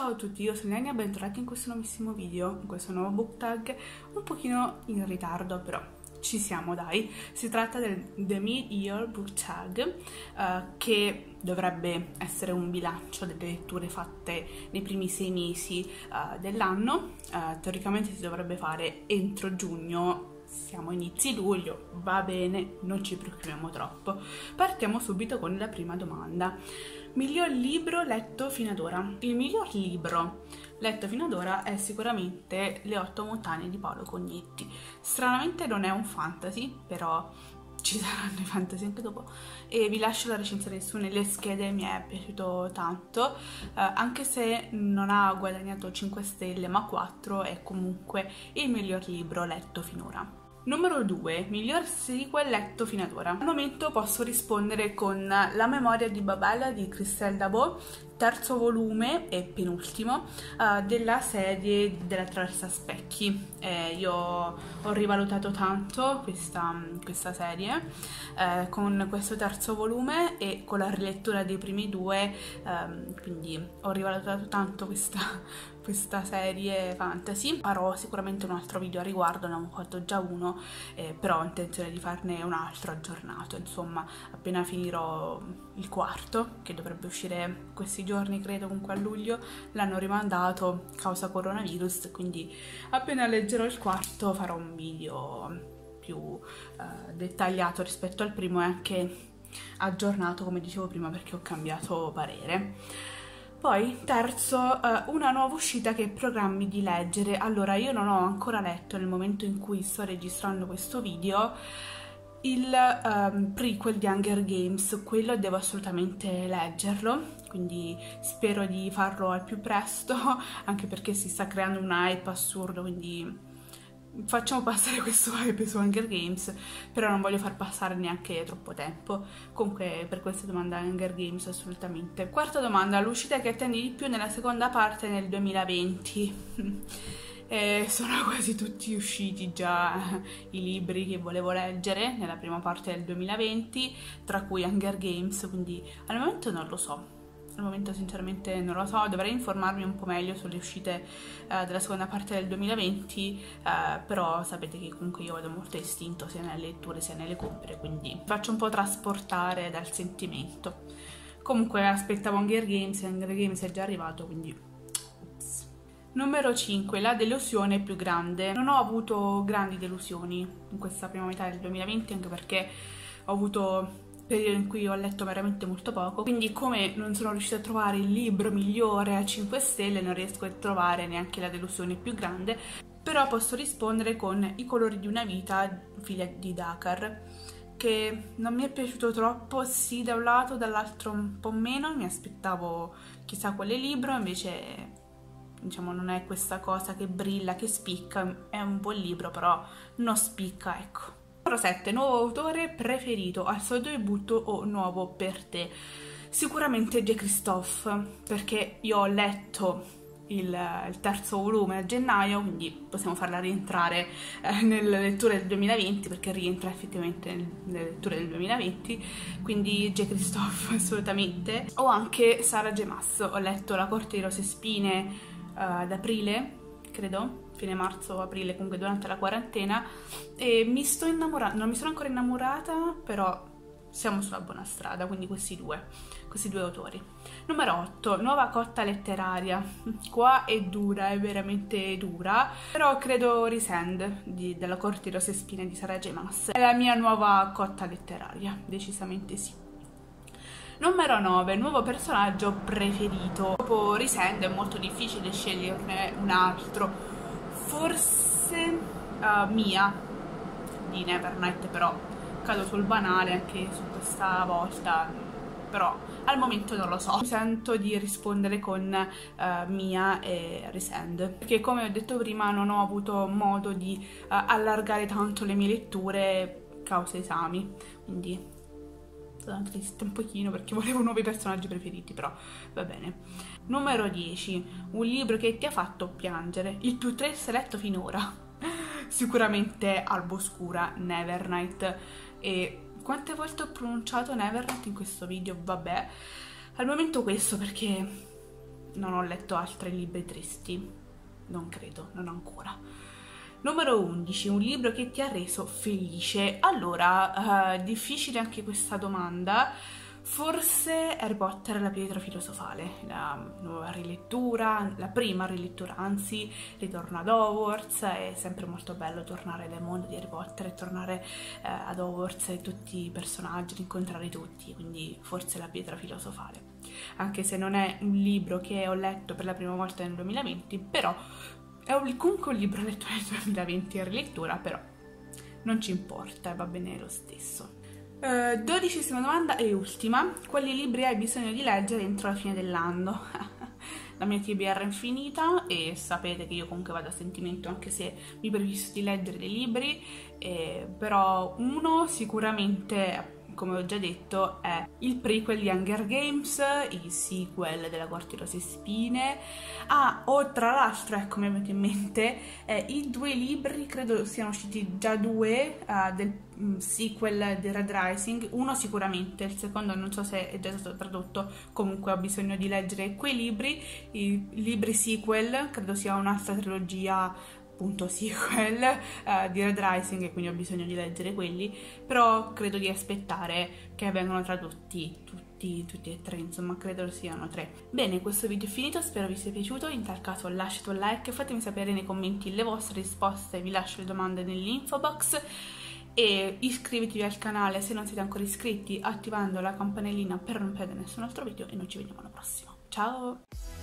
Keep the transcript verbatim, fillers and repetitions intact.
Ciao a tutti, io sono Lenia, bentornati in questo nuovissimo video, in questo nuovo book tag, un pochino in ritardo però ci siamo dai. Si tratta del The Mid-Year Book Tag, uh, che dovrebbe essere un bilancio delle letture fatte nei primi sei mesi uh, dell'anno. Uh, teoricamente si dovrebbe fare entro giugno. Siamo inizi luglio, va bene, non ci preoccupiamo troppo. Partiamo subito con la prima domanda. Miglior libro letto fino ad ora? Il miglior libro letto fino ad ora è sicuramente Le otto montagne di Paolo Cognetti. Stranamente non è un fantasy, però ci saranno i fantasy anche dopo, e vi lascio la recensione su nelle schede. Mi è piaciuto tanto, eh, anche se non ha guadagnato cinque stelle ma quattro, è comunque il miglior libro letto finora. Numero due. Miglior sequel letto fino ad ora. Al momento posso rispondere con La memoria di Babel di Christelle Dabo, terzo volume e penultimo uh, della serie dell'Attraversa Specchi. Eh, io ho rivalutato tanto questa, questa serie eh, con questo terzo volume e con la rilettura dei primi due, um, quindi ho rivalutato tanto questa, questa serie fantasy. Farò sicuramente un altro video a riguardo, ne ho fatto già uno, eh, però ho intenzione di farne un altro aggiornato, insomma, appena finirò il quarto, che dovrebbe uscire questi giorni, credo comunque a luglio. L'hanno rimandato causa coronavirus, quindi appena leggerò il quarto farò un video più uh, dettagliato rispetto al primo e anche aggiornato, come dicevo prima, perché ho cambiato parere. Poi, terzo, uh, una nuova uscita che programmi di leggere. Allora, io non ho ancora letto, nel momento in cui sto registrando questo video, il um, prequel di Hunger Games. Quello devo assolutamente leggerlo, quindi spero di farlo al più presto, anche perché si sta creando un hype assurdo, quindi facciamo passare questo hype su Hunger Games, però non voglio far passare neanche troppo tempo. Comunque per questa domanda Hunger Games assolutamente. Quarta domanda, l'uscita che attendi di più nella seconda parte nel duemilaventi. E sono quasi tutti usciti già i libri che volevo leggere nella prima parte del duemilaventi, tra cui Hunger Games, quindi al momento non lo so. Al momento sinceramente non lo so, dovrei informarmi un po' meglio sulle uscite uh, della seconda parte del duemilaventi, uh, però sapete che comunque io vado molto istinto sia nelle letture sia nelle compere, quindi faccio un po' trasportare dal sentimento. Comunque aspettavo Hunger Games e Hunger Games è già arrivato, quindi... Numero cinque. La delusione più grande. Non ho avuto grandi delusioni in questa prima metà del duemilaventi, anche perché ho avuto periodi in cui ho letto veramente molto poco, quindi come non sono riuscita a trovare il libro migliore a cinque stelle, non riesco a trovare neanche la delusione più grande. Però posso rispondere con I colori di una vita, figlia di Dakar, che non mi è piaciuto troppo, sì da un lato, dall'altro un po' meno. Mi aspettavo chissà quale libro, invece diciamo non è questa cosa che brilla, che spicca. È un buon libro, però non spicca, ecco. Numero sette. Nuovo autore preferito, al suo debutto o nuovo per te? Sicuramente De Christophe, perché io ho letto il, il terzo volume a gennaio, quindi possiamo farla rientrare eh, nelle letture del duemilaventi, perché rientra effettivamente nelle letture del duemilaventi, quindi De Christophe assolutamente. O anche Sarah J. Maas. Ho letto La corte di rose e spine Uh, ad aprile, credo, fine marzo o aprile, comunque durante la quarantena, e mi sto innamorando, non mi sono ancora innamorata, però siamo sulla buona strada, quindi questi due, questi due autori. Numero otto. Nuova cotta letteraria. Qua è dura, è veramente dura, però credo Resend di, della corte di rose e spine di Sarah J. Maas è la mia nuova cotta letteraria, decisamente sì. Numero nove. Nuovo personaggio preferito. Dopo Resend è molto difficile sceglierne un altro. Forse uh, Mia di Nevernight, però cado sul banale anche su questa volta, però al momento non lo so. Mi sento di rispondere con uh, Mia e Resend, perché come ho detto prima non ho avuto modo di uh, allargare tanto le mie letture causa esami, quindi sono triste un pochino perché volevo nuovi personaggi preferiti, però va bene. Numero dieci. Un libro che ti ha fatto piangere. Il più triste letto finora. Sicuramente Alba Oscura, Nevernight. E quante volte ho pronunciato Nevernight in questo video? Vabbè, al momento questo, perché non ho letto altri libri tristi, non credo, non ancora. Numero undici, un libro che ti ha reso felice. Allora, uh, difficile anche questa domanda. Forse Harry Potter e la pietra filosofale, la nuova rilettura, la prima rilettura, anzi, ritorno ad Hogwarts, è sempre molto bello tornare nel mondo di Harry Potter e tornare eh, ad Hogwarts e tutti i personaggi, incontrare tutti, quindi forse la pietra filosofale. Anche se non è un libro che ho letto per la prima volta nel duemilaventi, però è un, comunque un libro letto nel duemilaventi in rilettura, però non ci importa, va bene lo stesso. Uh, dodicesima domanda e ultima. Quali libri hai bisogno di leggere entro la fine dell'anno? La mia T B R è infinita e sapete che io comunque vado a sentimento anche se mi prefisso di leggere dei libri, eh, però uno sicuramente, come ho già detto, è il prequel di Hunger Games, il sequel della Corte di Rose e Spine. Ah, o tra l'altro, ecco, mi è venuto in mente, eh, i due libri, credo siano usciti già due, uh, del um, sequel di Red Rising, uno sicuramente, il secondo non so se è già stato tradotto, comunque ho bisogno di leggere quei libri, i libri sequel, credo sia un'altra trilogia appunto sequel uh, di Red Rising e quindi ho bisogno di leggere quelli, però credo di aspettare che vengano tradotti tutti, tutti e tre, insomma credo siano tre. Bene, questo video è finito, spero vi sia piaciuto, in tal caso lasciate un like, fatemi sapere nei commenti le vostre risposte, vi lascio le domande nell'info box e iscrivetevi al canale se non siete ancora iscritti attivando la campanellina per non perdere nessun altro video e noi ci vediamo alla prossima. Ciao!